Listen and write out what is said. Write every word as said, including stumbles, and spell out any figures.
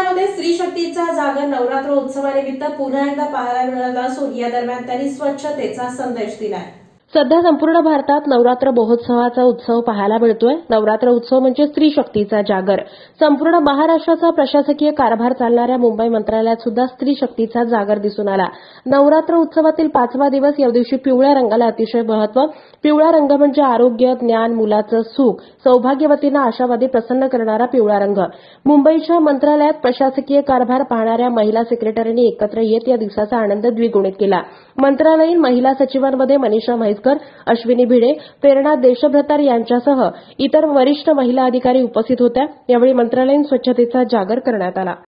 मुंबईमध्ये स्त्री शक्तीचा जागर नवरात्र उत्सवानिमित्त पुन्हा एकदा पाहायला मिळाला असून या दरम्यान त्यांनी स्वच्छतेचा संदेश दिलाय। सध्या संपूर्ण भारतात नवरात्र महोत्सवाचा उत्सव पाहायला मिळतोय। नवरात्र उत्सव म्हणजे स्त्री शक्तीचा जागर। संपूर्ण महाराष्ट्राचा प्रशासकीय कारभार चालणाऱ्या मुंबई मंत्रालयात सुद्धा स्त्री शक्तीचा जागर दिसून आला। नवरात्र उत्सवातील पाचवा दिवस या दिवशी पिवळ्या रंगाला अतिशय महत्त्व। पिवळा रंग म्हणजे आरोग्य, ज्ञान, मुलाचं सुख, सौभाग्यवतींना आशावादी प्रसन्न करणारा पिवळा रंग। मुंबईच्या मंत्रालयात प्रशासकीय कारभार पाहणाऱ्या महिला सेक्रेटरींनी एकत्र येत या दिवसाचा आनंद द्विगुणित केला। मंत्रालयीन महिला सचिवांमध्ये मनीषा म्हैसकर, अश्विनी भिडे, प्रेरणा देशभ्रतार यांच्यासह इतर वरिष्ठ महिला अधिकारी उपस्थित होत्या। यावेळी मंत्रालयीन स्वच्छतेचा जागर करण्यात आला।